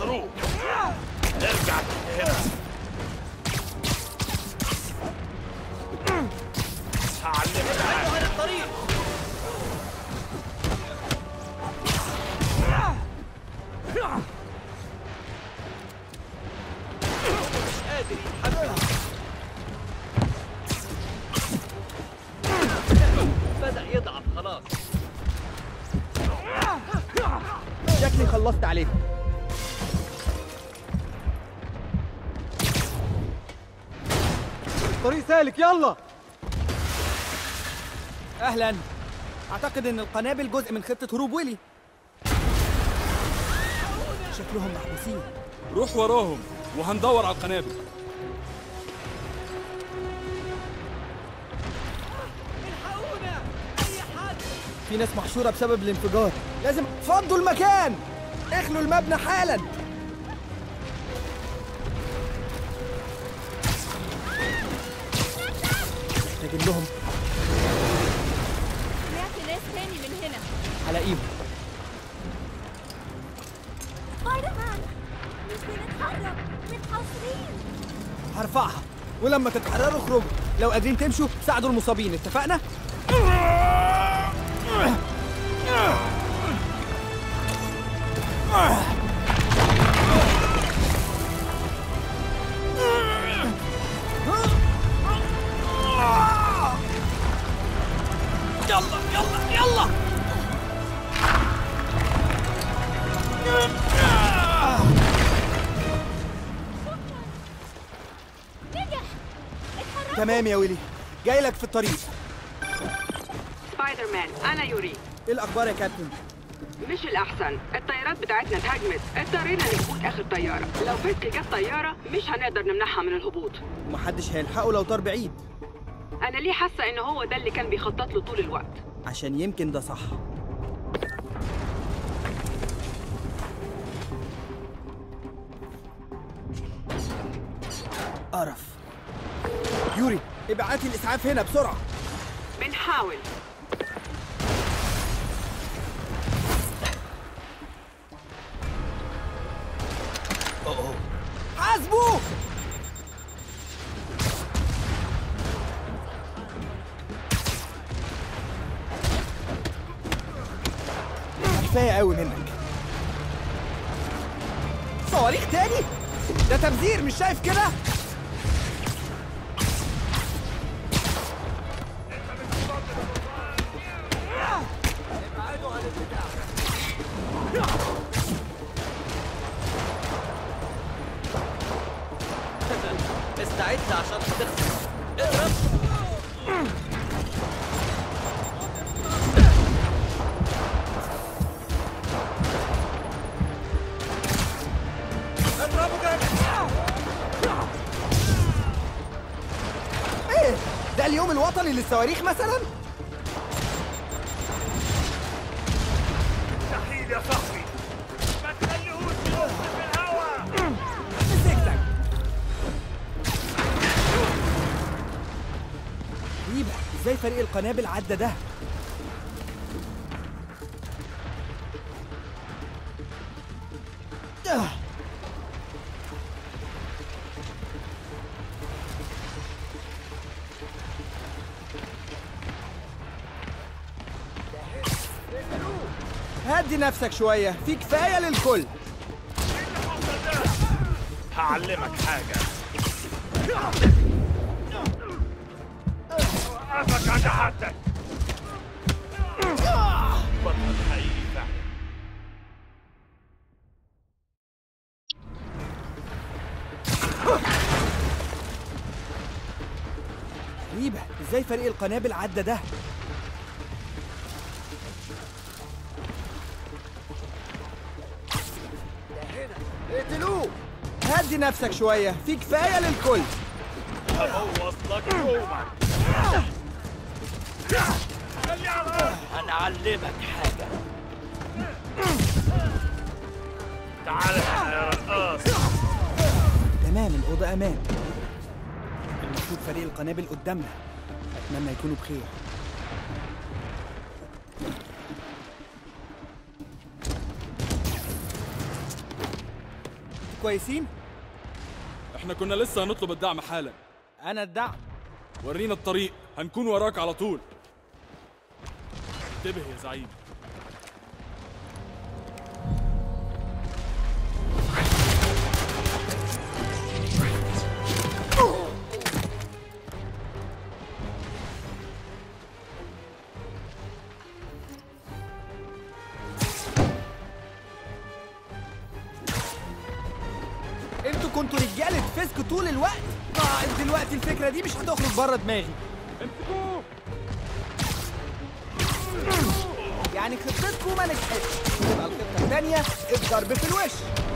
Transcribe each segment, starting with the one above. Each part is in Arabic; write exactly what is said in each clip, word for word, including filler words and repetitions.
الحروب. ارجع هنا. هعلمك ابعدوا عن الطريق. مش قادر يتحمل. بدأ يضعف خلاص. شكلي خلصت عليكم. الطريق سالك، يلا. اهلا. اعتقد ان القنابل جزء من خطة هروب ويلي. شكلهم محبوسين. روح وراهم وهندور على القنابل. الحقونا اي حد. في ناس محشورة بسبب الانفجار. لازم فضوا المكان. اخلوا المبنى حالا. محتاجين لهم. سمعت ناس تاني من هنا. هلاقيهم. سبايدر مان مش بنتحرك، متحاصرين. هرفعها ولما تتحرروا اخرجوا. لو قادرين تمشوا ساعدوا المصابين. اتفقنا؟ يلا يلا يلا. نجح. اتحركوا. تمام يا ويلي، جاي لك في الطريق. سبايدر مان، أنا يوري. ايه الاخبار يا كابتن؟ مش الأحسن، الطيارات بتاعتنا اتهاجمت، اضطرينا نفوت آخر طيارة، لو فيسك جت طيارة مش هنقدر نمنعها من الهبوط. ومحدش هيلحقه لو طار بعيد. أنا ليه حاسة إن هو ده اللي كان بيخطط له طول الوقت؟ عشان يمكن ده صح. قرف. يوري ابعتي الاسعاف هنا بسرعه. بنحاول. اوه حاسبوا. كفايه قوي منك. صواريخ تاني؟ ده تبذير، مش شايف كده؟ ابعدوا عن البتاع. استعد عشان تخسر. اضرب. اضربوا جامد. ايه ده اليوم الوطني للصواريخ مثلا؟ مستحيل يا صاحبي. ما تخليهوش ينط في الهواء. مسكتك. غريبة، ازاي فريق القنابل عدى ده؟ آه. هدي نفسك شوية، في كفاية للكل. هعلمك حاجة. وقفك عند حدك. بطل حقيقي فعلا. غريبة، ازاي فريق القنابل عدى ده؟ اقتلوه. هدي نفسك شوية، في كفاية للكل. هبوظ لك يومك. هنعلمك حاجة. تعال يا رقاص. تمام، الأوضة أمان. المفروض فريق القنابل قدامنا. أتمنى يكونوا بخير. كويسين؟ احنا كنا لسه هنطلب الدعم حالا. انا الدعم. ورينا الطريق، هنكون وراك على طول. انتبه يا زعيم. انتوا كنتوا رجاله فسق طول الوقت. اه دلوقتي الفكره دي مش هتخرج بره دماغي. امسكوه. يعني خطتكم ما نجحتش، يبقى الخطه الثانيه الضرب في الوش.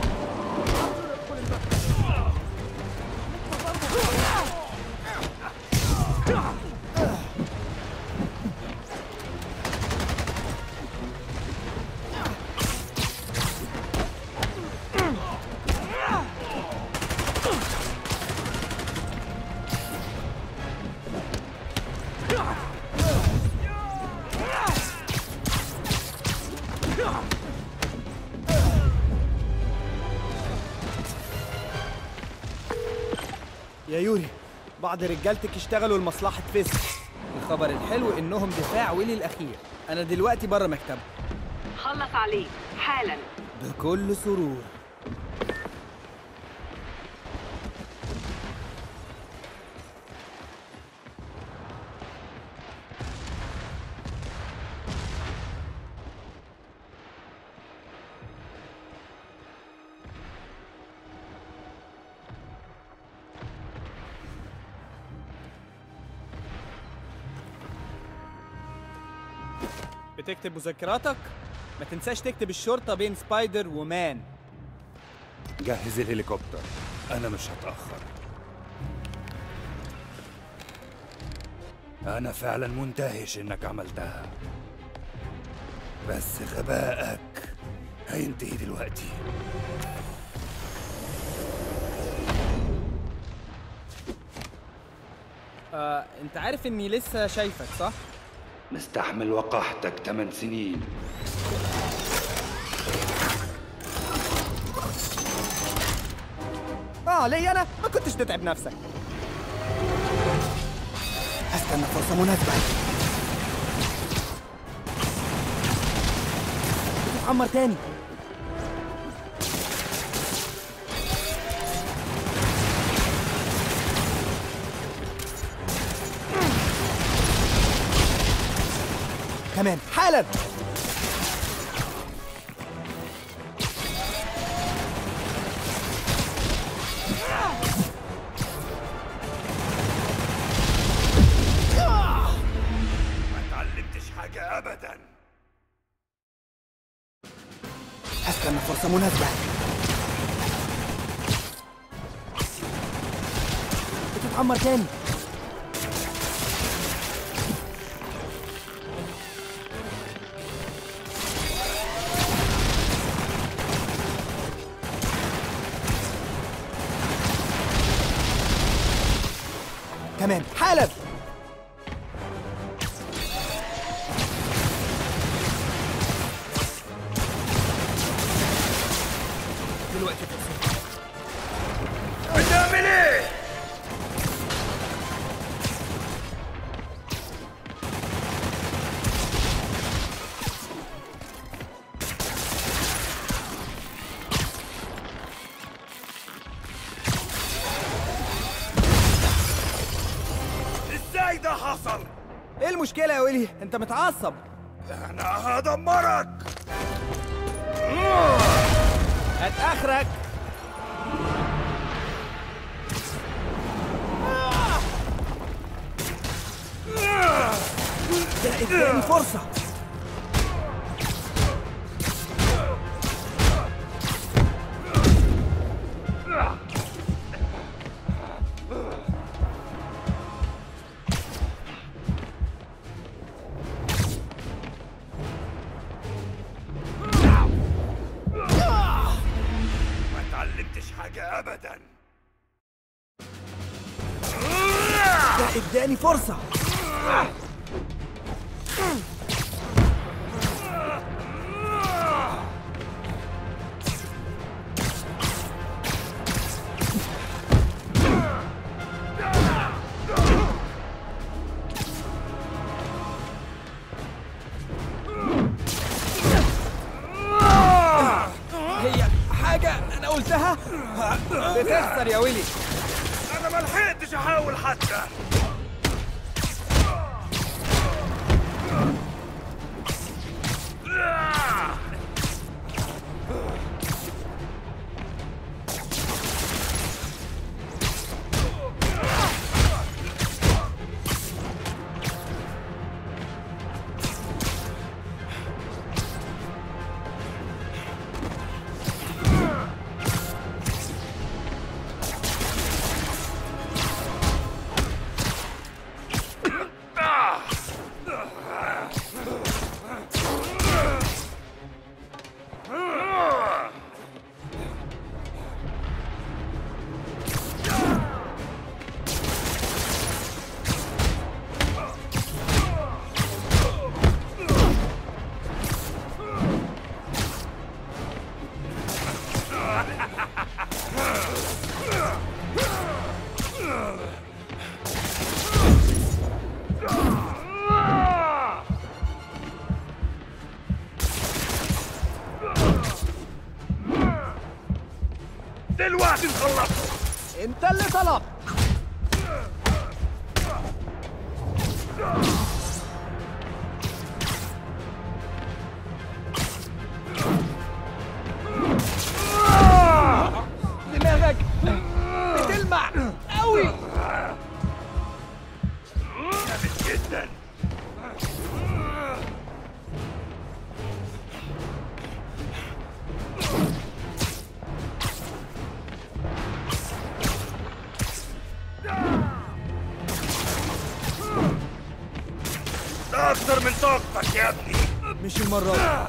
يا يوري، بعض رجالتك اشتغلوا لمصلحة فيسك. الخبر الحلو انهم دفاع ويلي الاخير. انا دلوقتي بره مكتبه. خلص عليه حالا. بكل سرور. بتكتب مذكراتك؟ ما تنساش تكتب الشرطة بين سبايدر ومان. جهز الهليكوبتر، أنا مش هتأخر. أنا فعلا منتهش إنك عملتها، بس غبائك هينتهي دلوقتي. آه، انت عارف اني لسه شايفك صح؟ مستحمل وقحتك ثمان سنين. اه ليه انا؟ ما كنتش تتعب نفسك. هستنى فرصة مناسبة. بتتعمر تاني. كمان حالا. ما اتعلمتش حاجة أبدا. هستنى فرصة مناسبة. بتتعمر تاني. كمان حالا. دلوقتي فرصة. بتعمل ايه؟ ازاي ده حصل؟ ايه المشكلة يا ويلي؟ انت متعصب. انا هدمرك. هات اخرك. ده اداني فرصة. ما اتعلمتش حاجة أبدا. ده اداني فرصة. قلتها؟ بتخسر يا ويلي. انا ما لحقتش احاول حتى. دلوقتي نخلص. انت اللي طلب. دماغك بتلمع قوي. جامد جدا. ده أكتر من طاقتك يا ابني. مش المرة دي.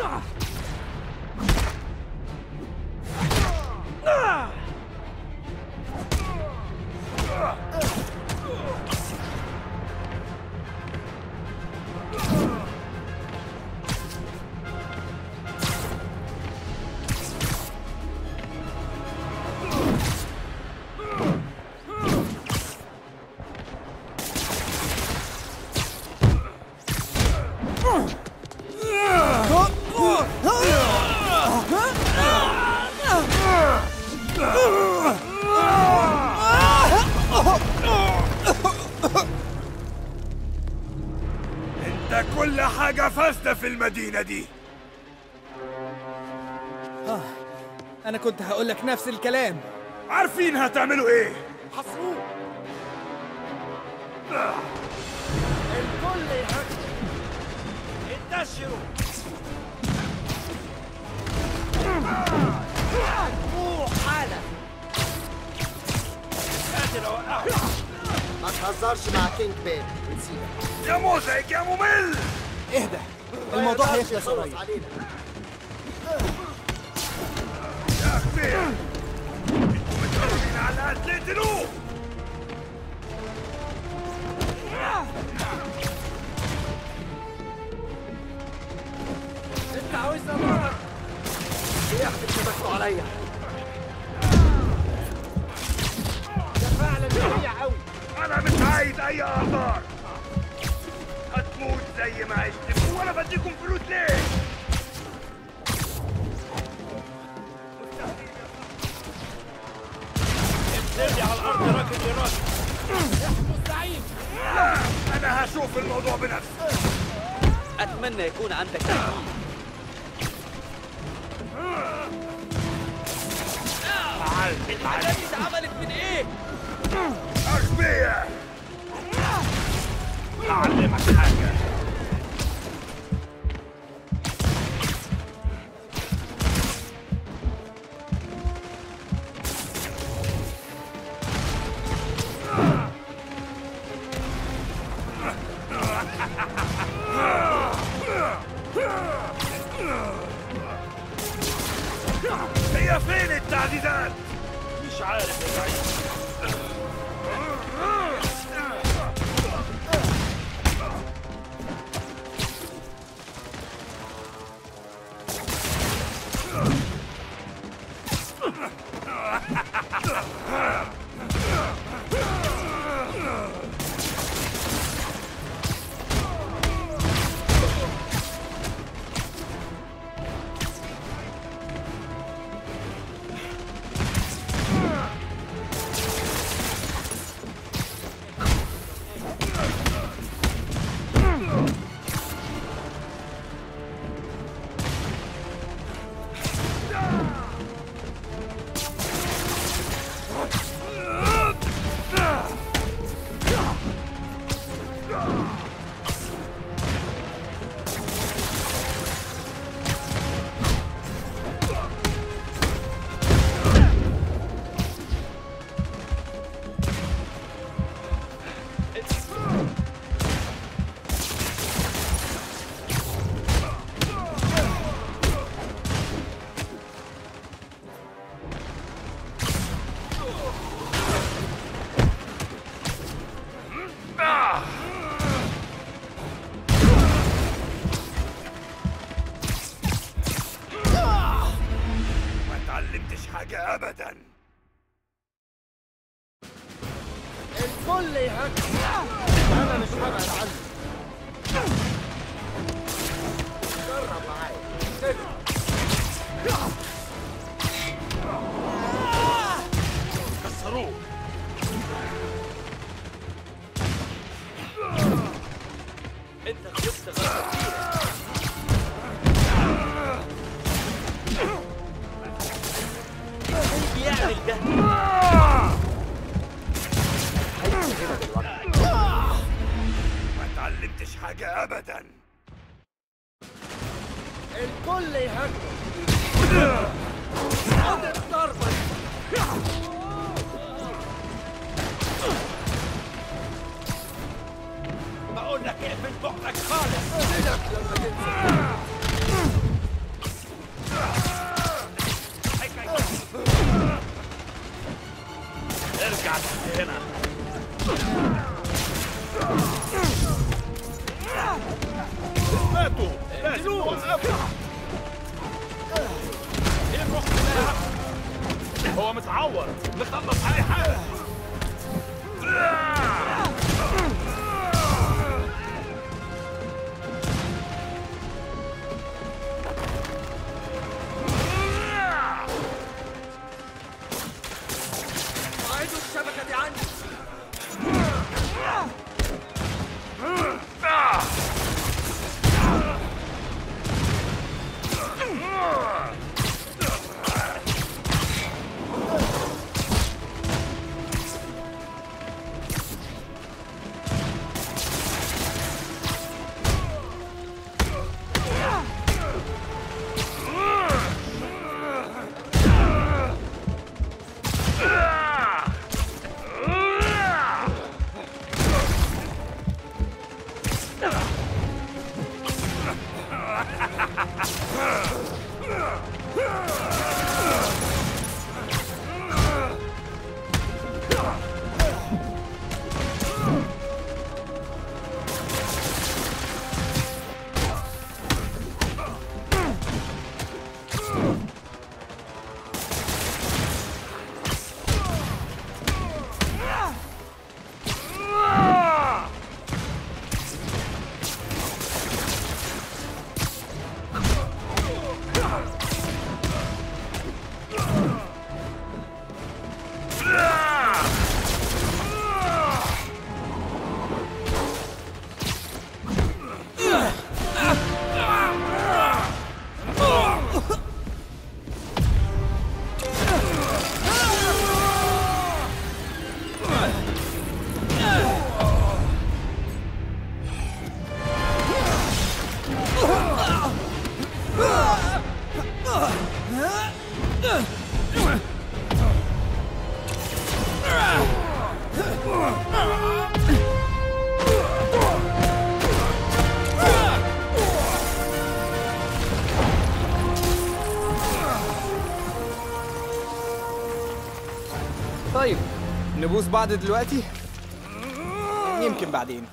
انت كل حاجة فاسدة في المدينة دي. آه. أنا كنت هقول لك نفس الكلام. عارفين هتعملوا ايه؟ حصروه. الكل يهجم. انتشروا. روح حالا. قادر اوقعه. ما تهزرش مع كينج بين ونسيبك. يا مزعج يا ممل. اهدى، الموضوع هيخلص يخلص قريب. علينا. يا أخبياء، انتوا متدربين على قتل اقتلوه. انت عاوز امرك. يحدف شبكته عليا. ده فعلا سريع قوي. انا مش عايز اي اعذار. هتموت زي ما عشت وانا بديكم فلوس ليه؟ انزلي على الارض راجل لراجل. احكوا الزعيم. انا هشوف الموضوع بنفسي. أتمنى يكون عندك تأكيد. الحاجات دي اتعملت من إيه؟ أغبياء. أعلمك حاجة. هي فين التعديلات؟ مش عارف يا زعيم. حاجة أبدا. الكل يهجم. أنا مش هبعد عنه. جرب معايا. كسروه. انت غلطت غلطة كبيرة. مين بيعمل ده؟ ما اتعلمتش حاجة أبدا. الكل يهجم. خد الضربة. بقول لك اقفل بقك خالص. لك لما تنسى. ارجع تحت هنا. ماتوا. لازم نوقفه. ايه الروح ده؟ هو متعور. نخلص عليه حالا. عيدوا الشبكة دي عندي. طيب نبوس بعض دلوقتي؟ يمكن بعدين.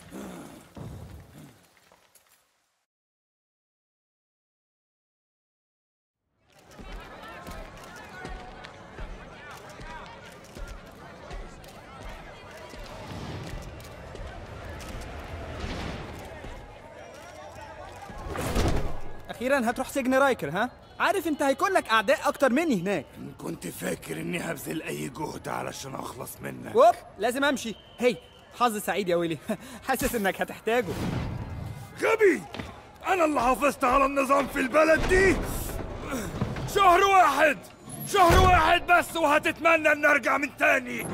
أخيراً هتروح سجن رايكر ها؟ عارف أنت هيكون لك أعداء أكتر مني هناك. كنت فاكر إني هبذل أي جهد علشان أخلص منك. ووب لازم أمشي. هي حظ سعيد يا ويلي. حاسس إنك هتحتاجه. غبي! أنا اللي حافظت على النظام في البلد دي. شهر واحد، شهر واحد بس وهتتمنى إن أرجع من تاني.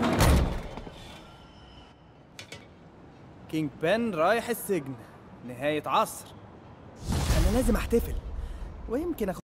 كينج بن رايح السجن. نهاية عصر. أنا لازم أحتفل ويمكن أخد